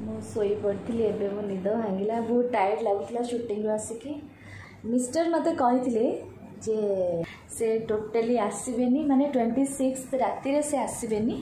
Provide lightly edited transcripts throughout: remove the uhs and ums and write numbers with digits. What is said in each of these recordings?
Showy पड़ी एवं मो निद भांगला बहुत टायर्ड लगुला शूटिंग आसिकी मिस्टर मत कही जे से टोटाली आसबेनी माने 26 राति से आसबेनी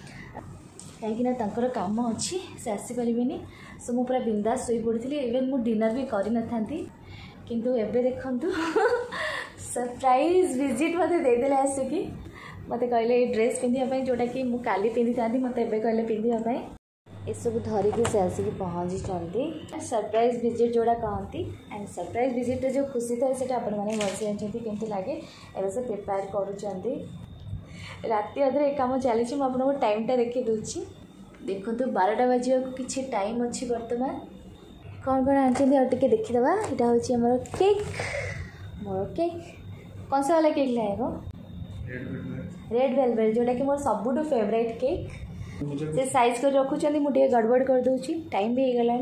कहीं काम अच्छी से आसीपारे सो मुझे पूरा बिंदास शोई पड़ी इवेन मु डिनर भी कर न था किंतु एबे देखंतु सरप्राइज विजिट मत देदेले आसिकी मत कहले ड्रेस पिंधापी जोटा कि मुझे काली पिंधि था मत कहले पिंधापी ये सब धरिकी से आसिक पहुँची सरप्राइज विजिट जोड़ा कहती एंड सरप्राइज विजिट जो खुशी था से आपने भलसे जानते केमती लगे एवं से प्रिपेयर कर राति अधे एक कम चली आपको टाइमटा देखी दूसरी देखो 12टा बजा कि टाइम अच्छी बर्तमान कौन कौन आनी आगे देखीदे यहाँ हूँ आमर केक मोर केक कौन सा वाला केक लाएगा रेड वेलवेट जोटा कि मोर सबुठ फेवरेट केक से साइज कर रखुच्च मुझे गड़बड़ कर दूची टाइम भी हो गला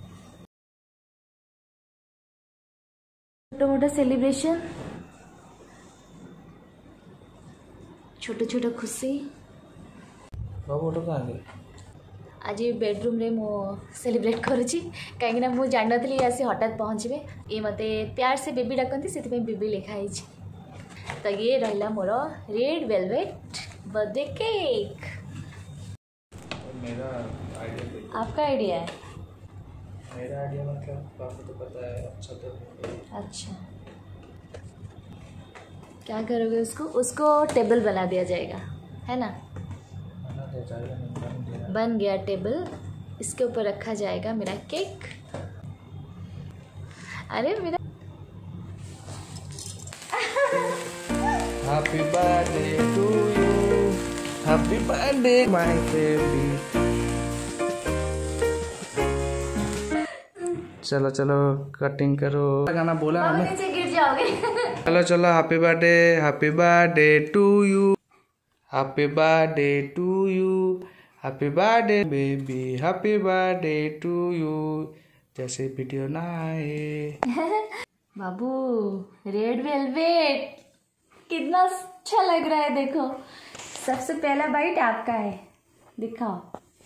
छोटा मोटा सेलिब्रेशन छोट छोट खुशी आज बेडरूम रे मो सेलिब्रेट करुच्ची कहीं मुझे जान नी आसी हठात पहुँचे ये मत प्यार से बेबी डाकती से बेबी लिखाई तो ये रहा मोर रेड वेलवेट बर्थडे केक मेरा आइडिया आपका आइडिया है मेरा आइडिया मतलब आपको तो पता है अच्छा तो अच्छा क्या करोगे उसको टेबल बना दिया जाएगा है ना बना दिया जाएगा बन गया टेबल इसके ऊपर रखा जाएगा मेरा केक अरे मेरा happy birthday to you happy birthday my baby चलो चलो कटिंग करो गाना बोला ना नीचे गिर जाओगे चलो चलो happy birthday to you happy birthday to you happy birthday baby happy birthday to you जैसे वीडियो ना आए बाबू रेड वेलवेट कितना अच्छा लग रहा है देखो सबसे पहला बाइट आपका है दिखाओ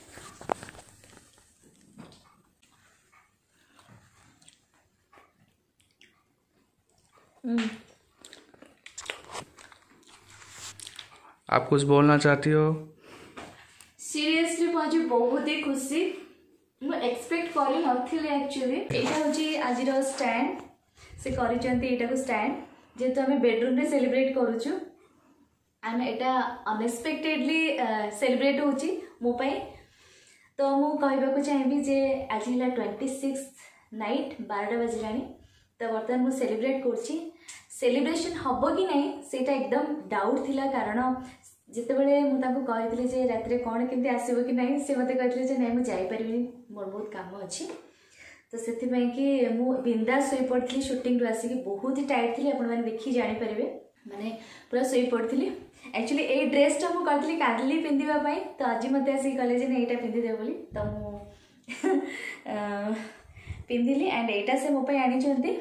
आप कुछ बोलना चाहती हो सीरियसली मुझे बहुत ही खुशी मुझे एक्सपेक्ट करी नथिले एक्चुअली एटा होची आजिर स्टैंड से करिचंती एटा को स्टैंड जेतो हमें बेडरूम रे सेलिब्रेट करूछु एंड एटा अनएक्सपेक्टेडली सेलिब्रेट होची मो पई तो मु कहबा को चाहेबी जे आज हिला 26 नाइट 12टा बजलानी तो बर्तमान मु सेलिब्रेट करछि सेलिब्रेशन हबो कि नहीं सेटा एकदम डाउट थिला कारण जिते बड़े मुझे कहती जे रात कौन केमती आसो कि नहीं से मत कहते नहीं मुझे जापरि मोर बहुत काम अच्छी तो से कि मुझे बिंदास शोई पड़ी शूटिंग आसिक बहुत ही टाइट थी आपने देखी जानीपारे माने पूरा शोई पड़ी एक्चुअली ये ड्रेसटा मुझे करी काली पिंधापी तो आज मत आसिक कहले यहाँ पिंधिदे बोली तो मुझे पिंधिली एंड एटा से मो आनी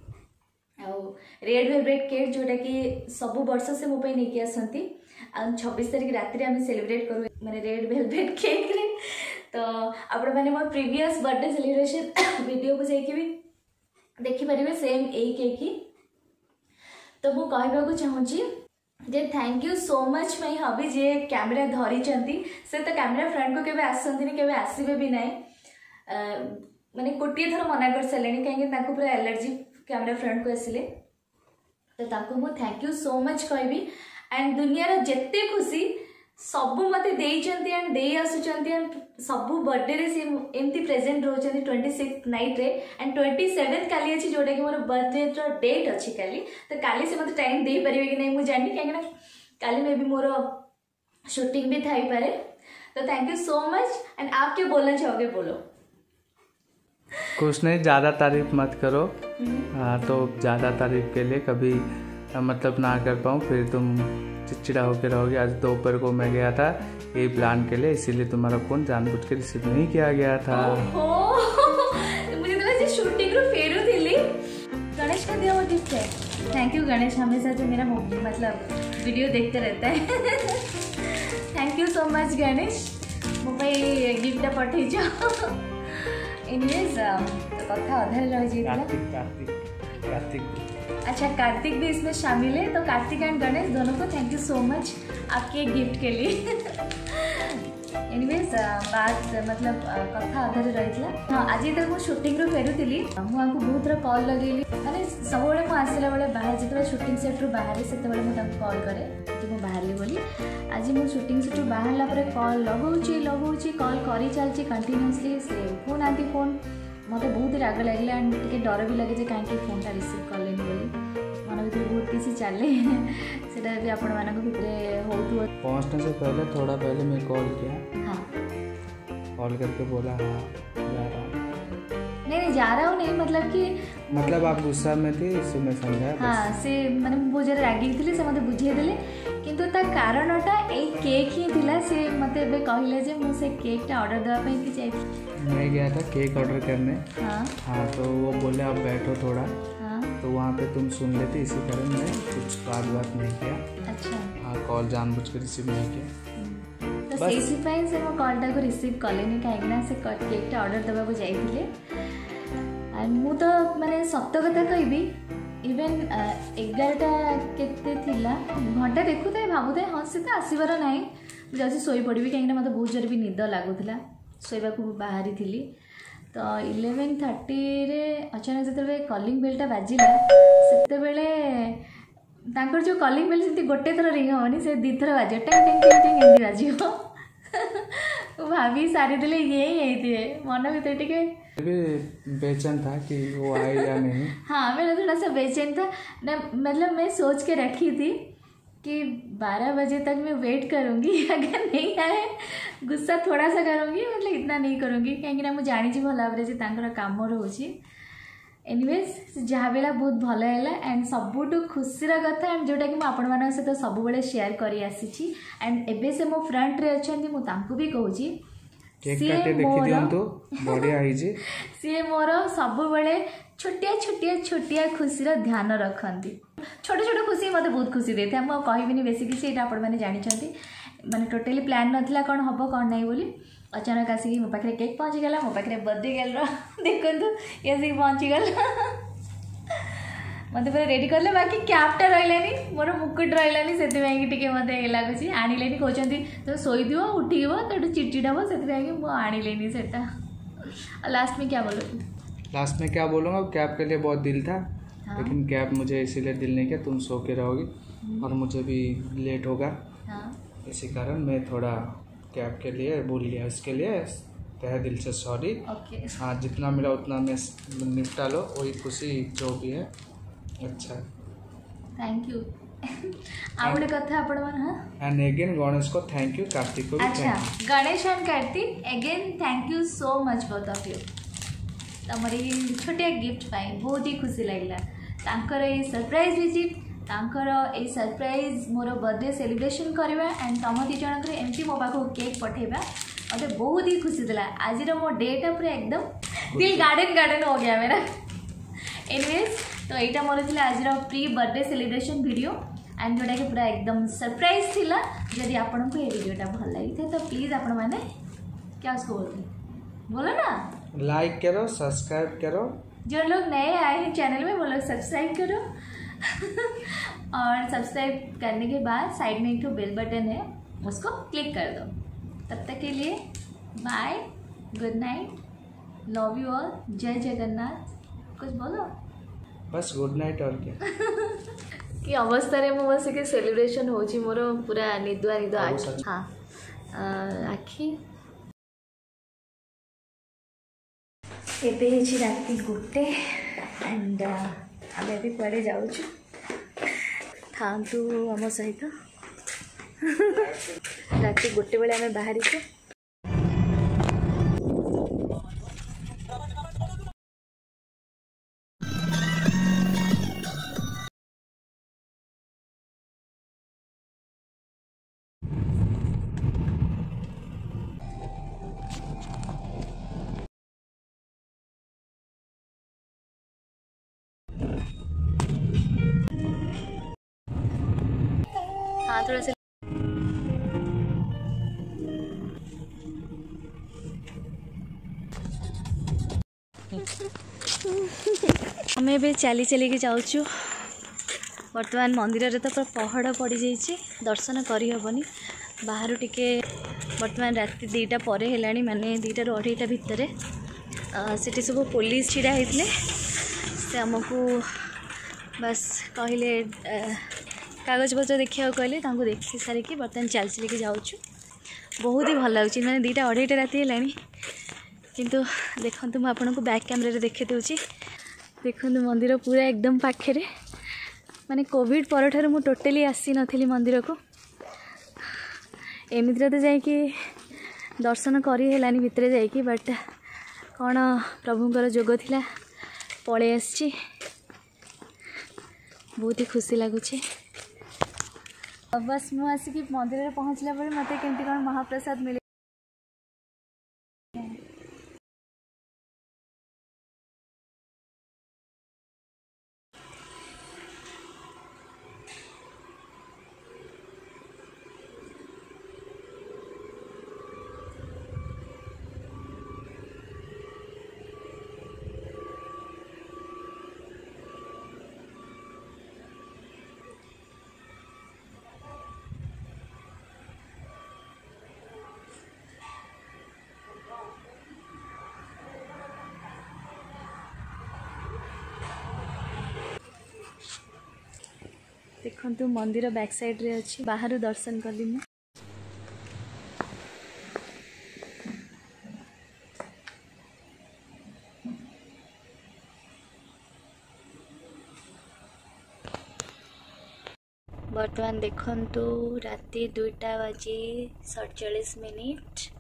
रेड वेलवेट केक जोटा कि सबु वर्ष से मो नहीं आसती 26 तारीख राति आम सेलिब्रेट करूँ मैंने रेड वेलवेट केक रे तो आपण मैंने मो प्रीवियस बर्थडे सेलिब्रेशन वीडियो को जाकि भी देखिपारे सेम यही केक ही तो मु कहबा चाहूँगी जे thank you so much my hubby जे कैमेरा धरी से तो कैमेरा फ्रंट को केबे आसंती केबे आसीबे भी नहीं माने कोटिए थर मना कर सारे कहीं पूरा एलर्जी कैमेरा फ्रंट को आसिले तो मु थैंक यू सो मच कहबी एंड दुनिया जिते खुशी सबू मत एंड दे आसुचंती एंड सबू बर्थडे रे से एमती प्रेजेंट रोचंती 26 नाइट रे एंड 27 काली अच्छी जोटा कि मोर बर्थडे रो डेट अच्छी काली तो काली से मत टाइम दे परिबे कि नहीं मु जानि कहीं काली में भी मोर शूटिंग भी थाई पारे तो thank you so much and आप क्या बोलना चाहोगे बोलो कुछ नहीं ज़्यादा तारीफ मत करो हाँ तो ज़्यादा तारीफ के लिए कभी मतलब ना कर पाऊँ फिर तुम चिड़चिड़ा होकर रहोगे। आज दोपहर को मैं गया था यही प्लान के लिए इसीलिए तुम्हारा फ़ोन जानबूझ के रिसीव नहीं किया गया था। मुझे तो शूटिंग रो फेरू थी गणेश का दिया वो गिफ्ट है। थैंक यू गणेश हमेशा जो मेरा मतलब वीडियो देखते रहता है thank you so much Ganesh मो गिफ्ट पठेज एनीवेज तो कथा अधारे रह जाइला। कार्तिक अच्छा कार्तिक भी इसमें शामिल है, तो कार्तिक एंड गणेश दोनों को थैंक यू सो मच आपके गिफ्ट के लिए। एनीवेज बात मतलब कथा अधारे रही। हाँ आज जो शूटिंग रू फेरुली मुझे बहुत थर कल लगेली मैंने सब मुझे आसला बेले बाहर जो शूटिंग सेट रू बाहर से कल करे कि मुझे बाहरी बोली। आज मुझे शूटिंग सेट रू बाहर कल लगौची कल कर चलती कंटिन्यूअसली से फोन आती फोन मत बहुत राग लगे एंड टे डर भी लगे कहीं फोनटा रिसीव कले मन भर बहुत किसी चले से भी आपण मान भितर हो पहुँचने से पहले थोड़ा पहले मैं कॉल किया। हाँ कॉल करके बोला हाँ जा रहा हूँ। नहीं जा रहा हूँ नहीं मतलब आप गुस्सा में थी इसी में समझा। हाँ से मैंने बहुत जरा रागी थी से मत बुझेदेले किंतु ता कारणटा ए केक ही थिला से मते बे कहले जे मु से केकटा ऑर्डर देवा पे कि जाई मैं गया था केक ऑर्डर करने। हाँ हाँ तो वो बोले आप बैठो थोड़ा। हाँ तो वहाँ पे तुम सुन लेती इसी कारण मैं कुछ बात नहीं किया। अच्छा हाँ कॉल जानबूझ के रिसीव नहीं किया। तो सेसिफाइन से मो कॉलटा को रिसीव कलेनी कहीं से केकटा ऑर्डर देवा को जाइथिले एंड मु तो माने सत्य कथा कहबी इवेन 11टा केते थिला घंटा देखु थे भाबु थे हाँ से तो आसबार ना मुझे शोई पड़ी कहीं मत बहुत जोर भी निद लगुला शोवा को बाहरी थी। तो 11:30 रे अचानक जो कलिंग बेलटा बाजिला से जो कलिंग बेल से गोटे थर रिंग हेनी से 2 थर बाज टेंग टेंग टेंग टेंग एमती बाज भाभी सारी देले ये मन भर टे भी बेचैन था कि वो आए या नहीं। हाँ मेरा थोड़ा सा बेचैन था ना मतलब मैं सोच के रखी थी कि 12 बजे तक मैं वेट करूँगी अगर नहीं आए गुस्सा थोड़ा सा करूँगी मतलब इतना नहीं करूँगी कहीं मुझे जानी भल भाव कम रोचे। एनीवेज जहाँ बेला बहुत भल है एंड सबुठ खुशीर कथा एंड जोटा कि मुझे सहित सब शेयर कर आसी एंड एबे से मो फ्रंट रे अच्छा मुझे भी कहूँ सी मोर सब छोटिया छोटिया छोटिया खुशीर ध्यान रखती छोट छोट खुशी मत बहुत खुशी दे था मुझे कहबिनी बेस किसी आपण मैंने जानते माने टोटली प्लान नाला कौन हम कौन नहीं बोली अचानक आसिक मो पाखे केक पहुँचीगला मो पाखे बर्थडे गर्ल देखु ये आसिक पहुँचीगला मत पूरा रेडी करले बाकी कैपटा रही मोर मुकुट रही से मत लगुच आने कहते तो शोद उठिब तो चिड़चिड़ हम से आने से लास्ट में क्या बोलूँगा कैब के लिए बहुत दिल था। हाँ? लेकिन कैब मुझे इसीलिए दिल नहीं किया तुम सो के रहोगी और मुझे भी लेट होगा। हाँ? इसी कारण मैं थोड़ा कैब के लिए भूल गया इसके लिए तहे दिल से सॉरी। हाँ जितना मिला उतना मैं निपटा लो वही खुशी जो भी है। अच्छा थैंक यू आउट कथा आपण मन। हां एंड अगेन गणेश को थैंक यू कार्तिक को भी। अच्छा Ganesh and Kartik again thank you so much both of you तमरी छोटे गिफ्ट पाई बहुत ही खुशी लगला तांकर ए सरप्राइज विजिट तांकर ए सरप्राइज मोर बर्थडे सेलिब्रेशन करवा एंड तम दी जनकर एमती मो पाखो केक पठेबा मते बहुत ही खुशी दिला आज रो मो डेटा पूरा एकदम दिल गार्डन हो गया मेरा। एनीवेज तो यहाँ मोर थी आज pre birthday celebration video and जोटा कि पूरा एकदम सरप्राइज थिला। जदि आपन को ये वीडियोटा भल लगी थे तो प्लीज आपण मैंने क्या उसको बोलते बोलो ना लाइक करो सब्सक्राइब करो जो लोग नए आए हैं चैनल में वो लोग सब्सक्राइब करो और सब्सक्राइब करने के बाद साइड में एक तो बेल बटन है उसको क्लिक कर दो। तब तक के लिए bye good night love you all जय जगन्नाथ कुछ बोलो बस गुड नाइट और क्या कि अवस्था रे मो बस के सेलिब्रेशन होची मोर पूरा निदुआ निदुआ आखि। हाँ आखि एबे राति 1 एंड आम भी कुआड़े जाऊँ थांतु आम सहित राति 1 बेले आम बाहरी हाँ थोड़ा सा आम ए चली चलिकी जाऊँ बर्तमान मंदिर रे तो पूरा पहाड़ पड़ जाइए दर्शन करहबनी बाहर टिके बर्तमान राति 2टा पर है माने 2टा ରୁ 2:30 भितर से सब पुलिस छिड़ा होते से आमको बस कहले कागज पत्र देखा कहले देखी सारिकी बर्तमान चल चलिकी जाऊँ बहुत ही भल लगे मैंने 2टा 2:30 राति है किंतु देखो मुझे आपको बैक कैमरा देखी दूसरी देखो मंदिर पूरा एकदम पाखे माने कोविड पर ठार मु टोटली आसी नथिली मंदिर को एमती तो जाकि दर्शन करी हेलानी भितर जाकि बट कौन प्रभुंकर जोग थिला पळे आसी बहुत ही खुशी लगुच बस मु आसिक मंदिर में पहुँचला पर मत केमती कौन महाप्रसाद मिले देखु मंदिर बैक साइड रे अच्छी बाहर दर्शन कली मु बर्तमान देखंतु राति 2:47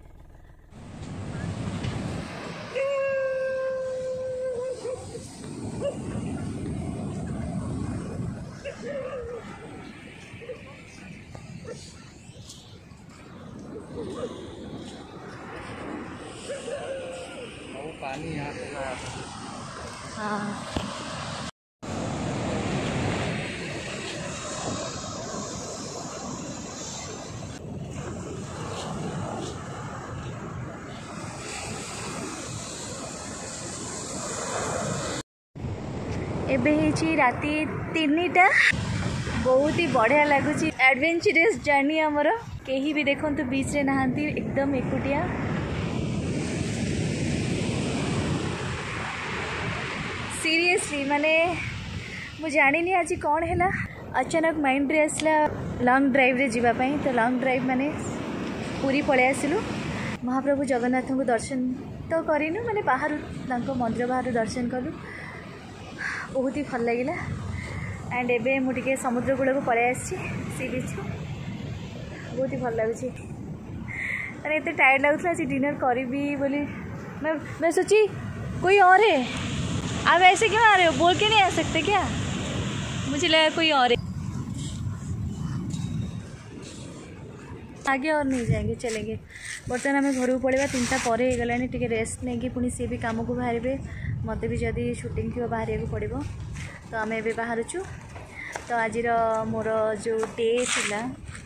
पानी यहाँ पे हाँ एबे राति 3टा बहुत ही बढ़िया लगुच एडवेंचरस जर्नी आमर कहीं भी देखो बीच रे नहांती एकदम एकुटिया सीरियसली माने मु जानी आज कौन है अचानक माइंड रे आसला लॉन्ग ड्राइव रे जीवा पाई तो लॉन्ग ड्राइव माने पूरी पळे आसिलु महाप्रभु जगन्नाथ को दर्शन तो करिनु माने बाहर मंदिर बाहर दर्शन कलु बहुत ही भल लगिला एंड एबे मु टिके समुद्र कूल को पळे आसी सी बीच बहुत ही भल लगुच अरे इतने टायर्ड लगुला आज डिनर करी बोली मैं सोची कोई और है आप ऐसे क्यों आ रहे हो बोल के नहीं आ सकते क्या मुझे लगा कोई और है आगे और नहीं जाएंगे चलेंगे बर्तमान आम घर को पड़ेगा 3टा पर हो गला टे रेस्ट नहीं कि पुणी सी भी काम को बाहर मत भी जदि शूटिंग थी बाहर को पड़ो तो आम ए बाहर तो आज मोर जो डे थिला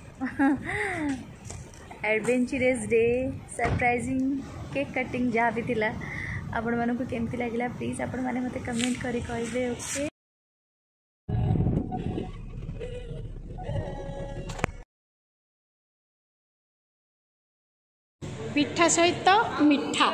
adventurous day surprising cake cutting जहाँ भी थिला आपण मानक केमती लगिला प्लीज आपण माने मते कमेंट करी कहबे ओके पिठा सहित मिठा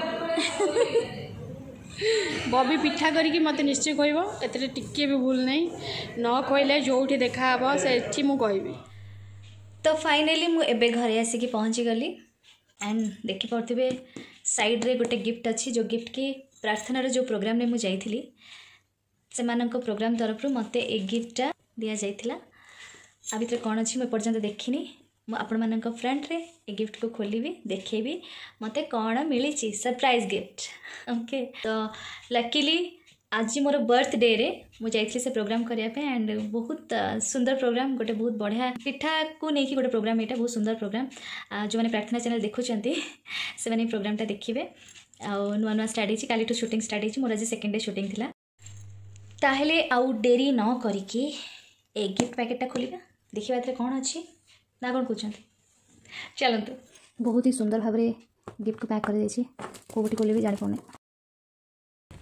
बबी पिठा करिकी मते निश्चय कहबो एतरे टिके भी भूल नहीं न कहले जोठी देखा हबो सेठी मु कहबी तो फाइनली मु एबे घरे आसिकी पहुँची गली एंड देखि पड़थिबे साइड रे गोटे गिफ्ट अच्छी जो गिफ्ट की प्रार्थनार जो प्रोग्राम रे मु जाइथिली से मानक प्रोग्राम तरफ मते एक गिफ्टा दिया जाइथिला आ भितर कौन अच्छी मुझे पर्यंत देखनी मु आपण मानक फ्रंट रे ए गिफ्ट को खोलिबी देखेबी मते कौन मिली सरप्राइज गिफ्ट ओके तो लकीली आज मोर बर्थडे रे मु जाइथिली से प्रोग्राम करिया पे एंड बहुत सुंदर प्रोग्राम गोटे बहुत बढ़िया पिठा को लेकिन गोटे प्रोग्राम यहाँ बहुत सुंदर प्रोग्राम जो मैंने प्रार्थना चैनल देखुंत से मैंने प्रोग्रामटा देखिए नुआ नुआ स्टार्ट होती काली शूटिंग स्टार्ट होती मोर आज सेकेंड डे शूटिंग थिला ताहले आउ डेरी न करिकी ए गिफ्ट पैकेटा खोलिबा देखिबा एतरे कौन अच्छी ना कौन कहते चलतु बहुत ही सुंदर भाव गिफ्ट को पैक कर कोटी खोलिबी जानी पाने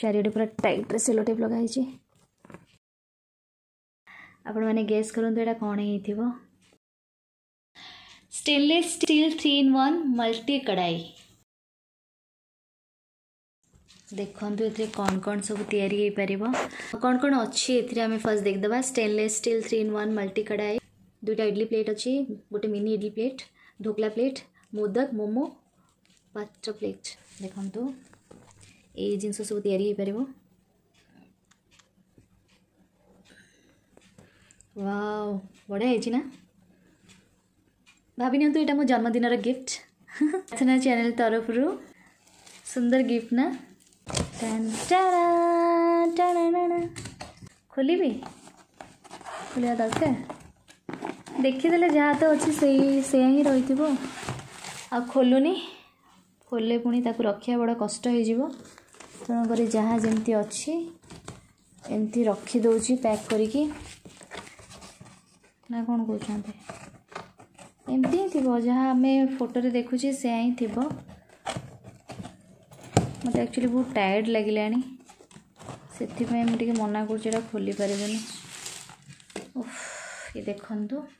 चारिटे पूरा टाइट सेलो टेप लगाई। आपण मैंने गेस करूँ एटा कौन हो। स्टेनलेस स्टील 3-in-1 मल्टी कढ़ाई। देखो ये कौन कौन सब तैयारी कौन कौन अच्छी आम फर्स्ट देखदे। स्टेनलेस स्टील 3-in-1 मल्टी कढ़ाई, 2टा इडली प्लेट अच्छी, गोटे mini idli plate, dhokla plate, modak momo 5टा प्लेट। देखो ये जिनस सब तैयारी वाव बढ़िया है ना। भाभी नहीं यहाँ मो जन्मदिन गिफ्ट प्रार्थना चैनल तरफ सुंदर गिफ्ट ना। खोली खोलिया दरकार देखीदे जहाँ तो अच्छी से ही रही आ खोलुनी खोले पुणी ताकू रखा बड़ा कष्ट हो तेणुक जहाँ जमती अच्छी एमती रखीदे पैक करिकी ना कौन कहते एमती ही थी जहाँ आम फोटो रे देखुचे से ही थी। मत एक्चुअली बहुत टायर्ड लगिला से मुझे मना कर खोली पारे। ये देखु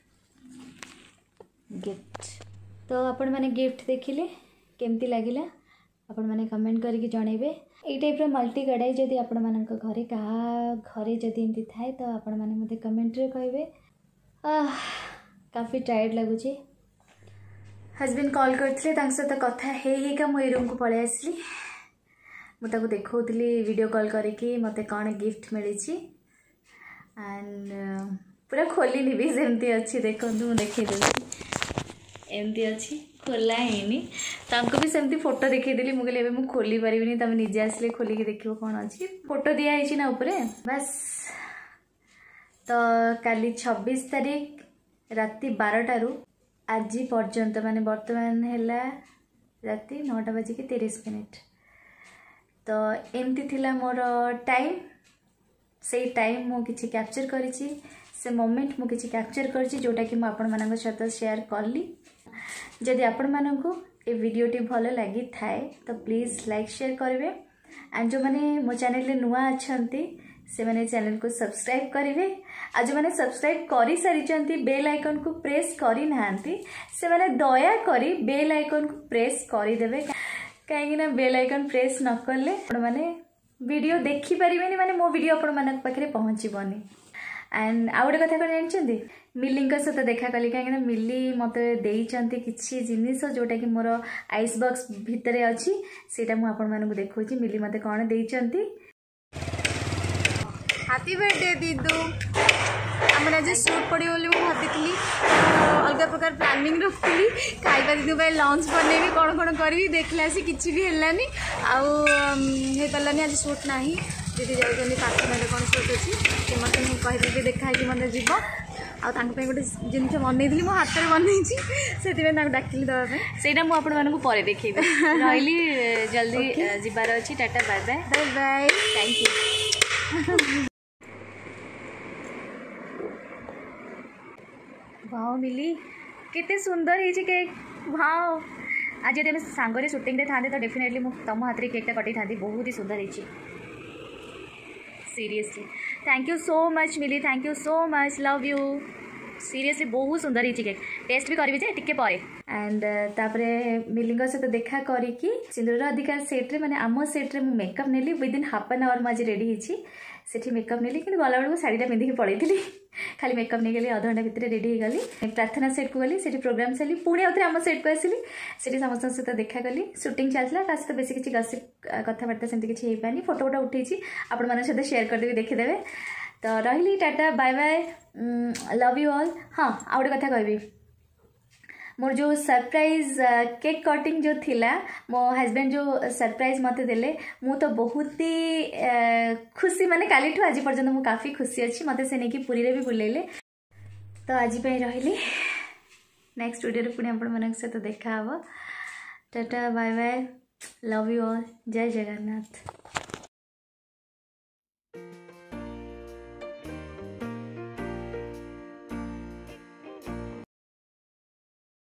गिफ्ट तो आपण मैंने गिफ्ट देखिले केमती लगिला आपण मैंने कमेंट करके जनइबे। ये टाइप मल्टी कढ़ाई जदि आपण मान घरे क्या घरे जदि एमती थाए तो आपण मैंने मते कमेंट रे कहिबे। काफ़ी टायर्ड लगुच। हजबैंड कॉल करते सहित कथा हेका मुझे रूम को पलि आसली मुझे देखी वीडियो कॉल करके मत कौन गिफ्ट मिली एंड पूरा खोलनी भी सेमती अच्छी। देखो मुझे देखीदेली एमती अच्छी खोला है तांको भी सेमती फोटो देखीदेली मुझे मुझे खोली पारिनी तुम निजे आसले खोलिकी देखो कौन अच्छी फोटो दिखाई ना उपरे बस। तो काली 26 तारीख राति 12टारू आज पर्यंत माने बर्तमान है राति 9:30 तो एमती थिला मोर टाइम से टाइम मु किछि कैप्चर करिछि से मोमेंट मु किछि कैप्चर करिछि जोटा कि मु आपण मानक सहित शेयर करली। जदि आपण मानक ए वीडियोटी भल लगी थाए तो प्लीज लाइक शेयर करेंगे एंड जो माने मो चैनल रे नुआ अछंती से माने चैनल को सब्सक्राइब करेंगे। आज जो मैंने सब्सक्राइब कर सारी बेल आइकन को प्रेस करी नांती से माने दया करी बेल आइकन को प्रेस करदेवे कहीं बेल आइकन प्रेस न कले आपण माने वीडियो देखि परिबेनी माने मो वीडियो आपण मानक पाखरे पहुँचबनी। एंड आउ गोटे कथा कौन जानते मिली सहित देखा कली कहीं मिली मत देती किसी जिनिस जोटा कि मोर आइस बॉक्स भितर अच्छी से मुझे देखा मिली मत कौन देती। हैप्पी बर्थडे दीदू आम आज शूट पड़े बोली भाभी अलग प्रकार प्लानिंग रखी खाइबा दीदी भाई लंच बनैबी कौन कौन करी देखला सी किसी भी है आउ पारानी आज शूट ना दीदी जाऊँगी पार्टनर कौन शूट अच्छी मत कहीदेवी देखा मत जीव आगे गोटे जिन बनई मो हाथ में बनई से डाकिली देवाई से मुझे देखी रही जल्दी जीवार अच्छी tata bye bye bye bye thank you. Wow Mili केते सुंदर है केक वाओ आज जब सांगरे शूटिंग रे था तो डेफिनेटली तुम हाथ में केकटा कटी था बहुत ही सुंदर है seriously thank you so much Mili thank you so much love you seriously बहुत सुंदर ही केक टेस्ट भी करी टिके पर एंड तापरे मिली सहित देखा करी सिंदूर अधिकार सेट्रे माने आम सेट्रे मु मेकअप नेली विदिन हाफ एन आवर मुझे रेडी होती सेठी मेकअप नेली कि गला बेलू शाढ़ीटा पिंधिकी पलैली खाली मेकअप नहीं गली अध घंटा भितर रेडी गली प्रार्थना सेट को गली से प्रोग्राम सारी पुणी आउे आम सेट को आसली से समस्त सहित देखा कली शूटिंग चलता ता सहित बेस किसी गसिप कथबार्ता सेमती किसी हो पानी फोटो फोटो उठे आपण मान सहित शेयर करदेवी देखीदेवे। तो रही tata bye bye love you all. हाँ आउ गोटे कथा कहबी मोर जो सरप्राइज केक कटिंग जो थिला मो हस्बैंड जो सरप्राइज मत देले मु तो बहुत ही खुशी माने काली ठू आज पर्यंत मु काफ़ी खुशी अच्छी मत से नहीं पुरी रे भी बुलेले। तो आज रही नेक्स्ट वीडियो पुणी आपण मन सहित देखा tata bye bye love you all जय जगन्नाथ।